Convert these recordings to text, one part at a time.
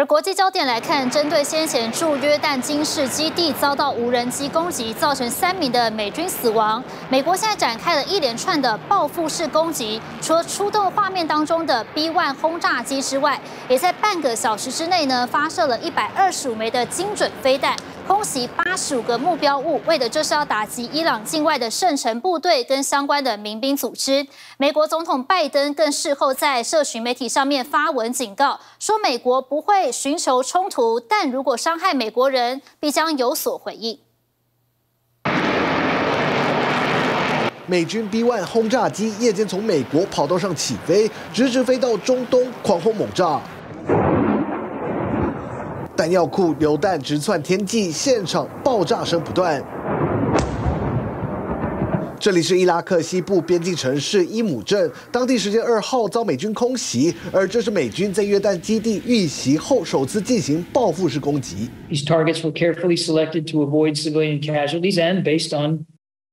而国际焦点来看，针对先前驻约旦军事基地遭到无人机攻击，造成3名的美军死亡，美国现在展开了一连串的报复式攻击。除了出动画面当中的 B-1 轰炸机之外，也在半个小时之内呢发射了125枚的精准飞弹，空袭85个目标物，为的就是要打击伊朗境外的圣城部队跟相关的民兵组织。美国总统拜登更事后在社群媒体上面发文警告，说美国不会寻求冲突，但如果伤害美国人，必将有所回应。 美军 B-1 轰炸机夜间从美国跑道上起飞，直飞到中东，狂轰猛炸。弹药库榴弹直窜天际，现场爆炸声不断。这里是伊拉克西部边境城市伊姆镇，当地时间2号遭美军空袭，而这是美军在约旦基地遇袭后首次进行报复式攻击。 These targets were carefully selected to avoid civilian casualties and based on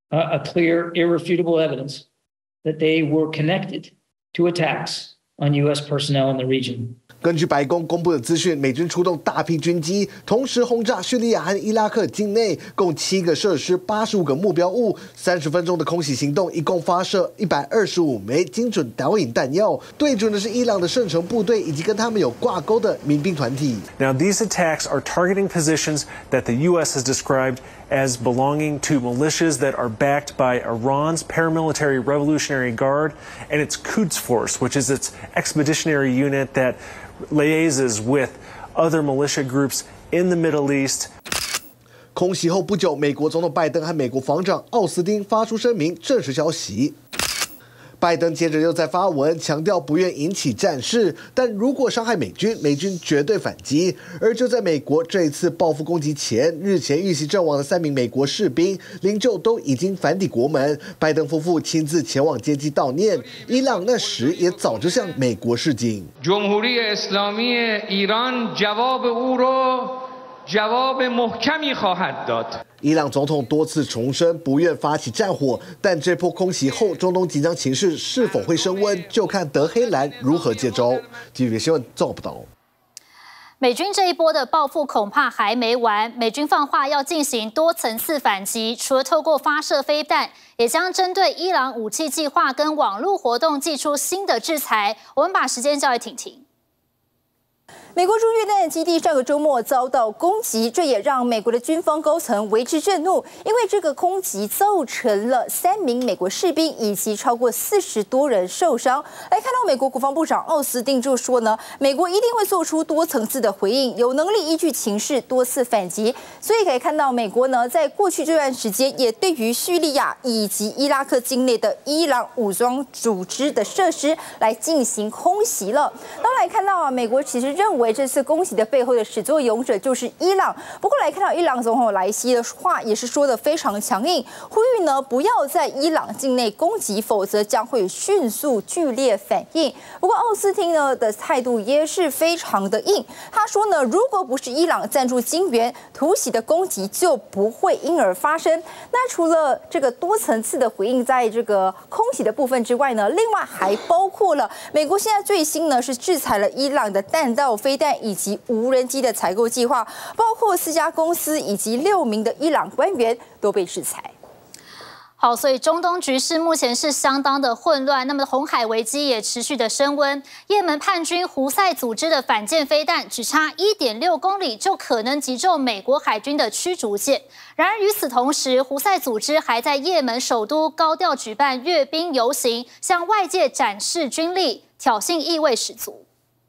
a clear, irrefutable evidence that they were connected to attacks on U.S. personnel in the region. 根据白宫公布的资讯，美军出动大批军机，同时轰炸叙利亚和伊拉克境内共7个设施、85个目标物。30分钟的空袭行动，一共发射125枚精准导引弹药，对准的是伊朗的圣城部队以及跟他们有挂钩的民兵团体。 Now, these attacks are targeting positions that the U.S. has described as belonging to militias that are backed by Iran's paramilitary Revolutionary Guard and its Quds Force, which is its expeditionary unit that liaises with other militia groups in the Middle East. 空袭后不久，美国总统拜登和美国防长奥斯汀发出声明，证实消息。拜登接着又在发文强调不愿引起战事，但如果伤害美军，美军绝对反击。而就在美国这一次报复攻击前，日前遇袭阵亡的3名美国士兵灵柩都已经返抵国门，拜登夫妇亲自前往接机悼念。伊朗那时也早就向美国示警。 جمهوری اسلامی ایران جواب او را جواب محکمی خواهد داد。 伊朗总统多次重申不愿发起战火，但这波空袭后，中东紧张情势是否会升温，就看德黑兰如何接招。TVB 新闻综合报道。 美军这一波的报复恐怕还没完，美军放话要进行多层次反击，除了透过发射飞弹，也将针对伊朗武器计划跟网络活动祭出新的制裁。我们把时间交给婷婷。 美国驻约旦基地上个周末遭到攻击，这也让美国的军方高层为之震怒，因为这个攻击造成了3名美国士兵以及超过40多人受伤。来看到美国国防部长奥斯汀就说呢，美国一定会做出多层次的回应，有能力依据情势多次反击。所以可以看到，美国呢在过去这段时间也对于叙利亚以及伊拉克境内的伊朗武装组织的设施来进行空袭了。当来看到美国其实认为这次攻击的背后的始作俑者就是伊朗。不过来看到伊朗总统莱西的话也是说的非常强硬，呼吁呢不要在伊朗境内攻击，否则将会迅速剧烈反应。不过奥斯汀呢的态度也是非常的硬，他说呢，如果不是伊朗赞助金援，突袭的攻击就不会因而发生。那除了这个多层次的回应，在这个空袭的部分之外呢，另外还包括了美国现在最新呢是制裁了伊朗的弹道飞弹以及无人机的采购计划，包括4家公司以及6名的伊朗官员都被制裁。 好，所以中东局势目前是相当的混乱，那么红海危机也持续的升温。也门叛军胡塞组织的反舰飞弹只差1.6公里就可能击中美国海军的驱逐舰。然而与此同时，胡塞组织还在也门首都高调举办阅兵游行，向外界展示军力，挑衅意味十足。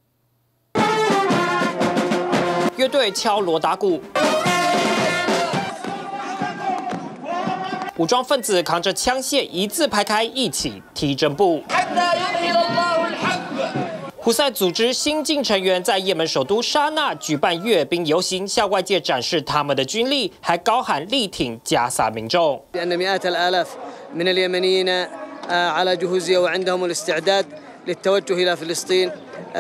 乐队敲锣打鼓，武装分子扛着枪械一字排开，一起踢正步。胡塞组织新晋成员在也门首都沙那举办阅兵游行，向外界展示他们的军力，还高喊力挺加萨民众。 للتوجه إلى فلسطين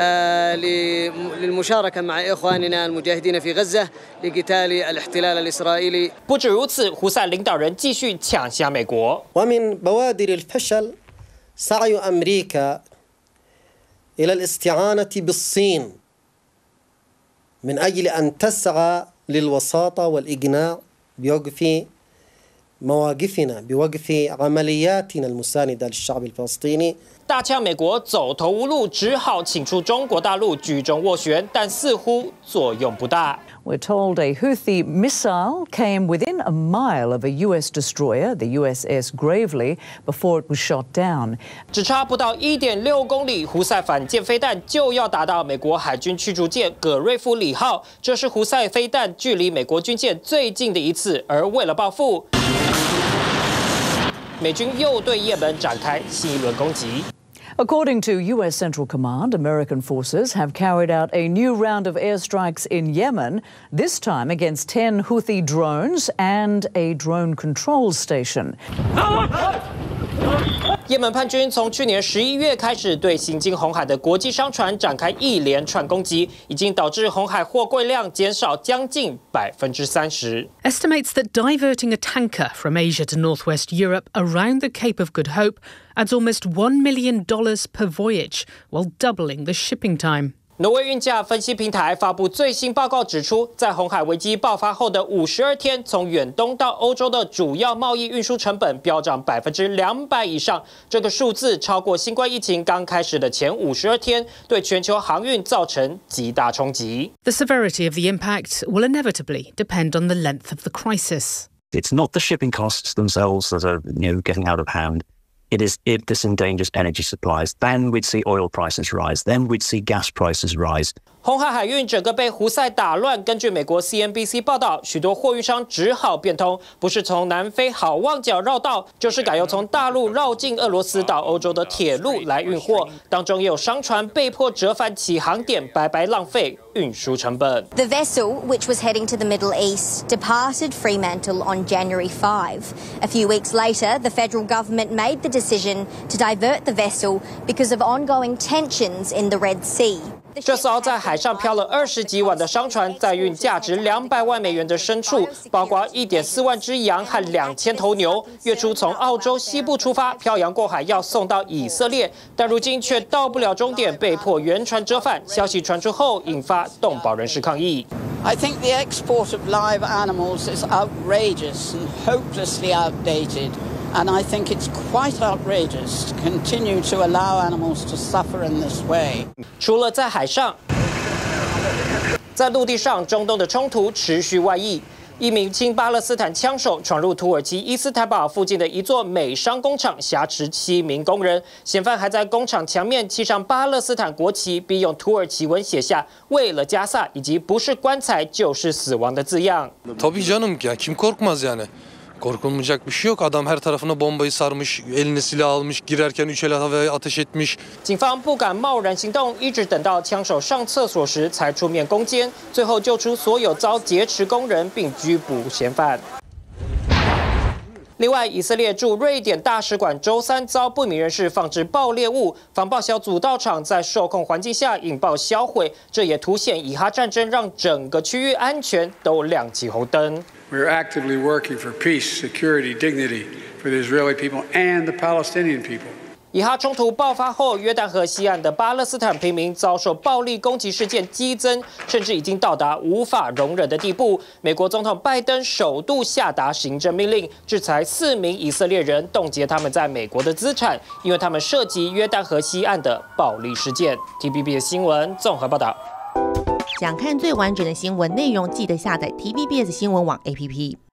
للمشاركة مع إخواننا المجاهدين في غزة لقتال الاحتلال الإسرائيلي. 不止如此，胡塞领导人继续抢下美国。 ومن بوادر الفشل سعي أمريكا إلى الاستعانة بالصين من أجل أن تسعى للوساطة والإقناع بوقف مواقفنا بوقف عملياتنا المساندة للشعب الفلسطيني。 大呛美国走投无路，只好请出中国大陆居中斡旋，但似乎作用不大。 We're told a Houthi missile came within a mile of a U.S. destroyer, the USS Gravely, before it was shot down. 只差不到1.6公里，胡塞反舰飞弹就要打到美国海军驱逐舰葛瑞夫里号，这是胡塞飞弹距离美国军舰最近的一次。而为了报复，美军又对也门展开新一轮攻击。 According to U.S. Central Command, American forces have carried out a new round of airstrikes in Yemen, this time against 10 Houthi drones and a drone control station. 也门叛军从去年11月开始对行经红海的国际商船展开一连串攻击，已经导致红海货柜量减少将近30%。 Estimates that diverting a tanker from Asia to northwest Europe around the Cape of Good Hope adds almost $1 million per voyage, while doubling the shipping time. 挪威运价分析平台发布最新报告指出，在红海危机爆发后的52天，从远东到欧洲的主要贸易运输成本飙涨200%以上，这个数字超过新冠疫情刚开始的前52天，对全球航运造成极大冲击。 The severity of the impact will inevitably depend on the length of the crisis. It's not the shipping costs themselves that are, getting out of hand. It is if this endangers energy supplies, then we'd see oil prices rise, then we'd see gas prices rise. 红海海运整个被胡塞打乱。根据美国 CNBC 报道，许多货运商只好变通，不是从南非好望角绕道，就是改由从大陆绕进俄罗斯到欧洲的铁路来运货。当中也有商船被迫折返起航点，白白浪费运输成本。 The vessel, which was heading to the Middle East, departed Fremantle on January 5. A few weeks later, the federal government made the decision to divert the vessel because of ongoing tensions in the Red Sea. 这艘在海上漂了20几晚的商船，载运价值200万美元的牲畜，包括1.4万只羊和2000头牛。月初从澳洲西部出发，漂洋过海要送到以色列，但如今却到不了终点，被迫原船折返。消息传出后，引发动保人士抗议。 I think the export of live animals is outrageous and hopelessly outdated. And I think it's quite outrageous to continue to allow animals to suffer in this way. 除了在海上，在陆地上，中东的冲突持续外溢。一名亲巴勒斯坦枪手闯入土耳其伊斯坦堡附近的一座美商工厂，挟持7名工人。嫌犯还在工厂墙面漆上巴勒斯坦国旗，并用土耳其文写下“为了加萨”以及“不是棺材就是死亡”的字样。 Tabii canım ya kim korkmaz yani. Korkulmayacak bir şey yok. Adam her tarafına bombayı sarmış, eline silah almış, girerken 3 el havaya ateş etmiş. 警方不敢贸然行动，一直等到枪手上厕所时才出面攻坚，最后救出所有遭劫持工人，并拘捕嫌犯。 另外，以色列驻瑞典大使馆周3遭不明人士放置爆裂物，防爆小组到场，在受控环境下引爆销毁，这也凸显以哈战争让整个区域安全都亮起红灯。 We are actively working for peace, security, dignity for the Israeli people and the Palestinian people. 以哈冲突爆发后，约旦河西岸的巴勒斯坦平民遭受暴力攻击事件激增，甚至已经到达无法容忍的地步。美国总统拜登首度下达行政命令，制裁4名以色列人，冻结他们在美国的资产，因为他们涉及约旦河西岸的暴力事件。TVBS 的新闻综合报道。 想看最完整的新闻内容，记得下载 TVBS 新闻网 APP。